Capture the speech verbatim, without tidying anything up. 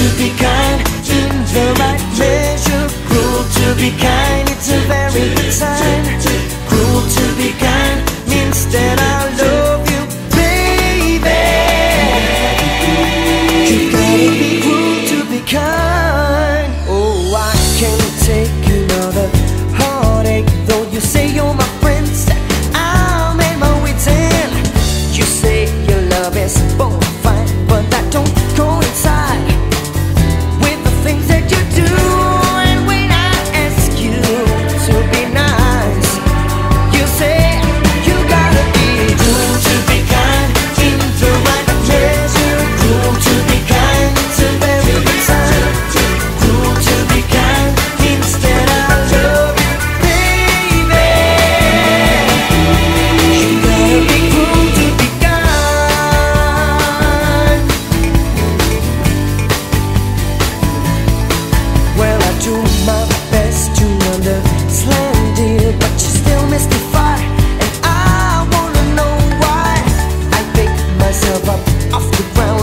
to be kind in the right measure. Cruel to be kind, it's a very good sign. Cruel to be kind means that I love you, baby. You gotta be cruel to be kind. Oh, I can't take another heartache. Though you say you're my friend, I'm in my wits end. You say your love is both fine, but that don't coincide with the things that you do. And when I ask you to be nice, you say you gotta be cruel to be kind in the right measure. Cruel to be kind, it's a very good sign. Cruel to be kind means that I love you, baby. You gotta be cruel to be kind. Well, I do my best to understand it, but you still mystify, and I wanna know why. I pick myself up off the ground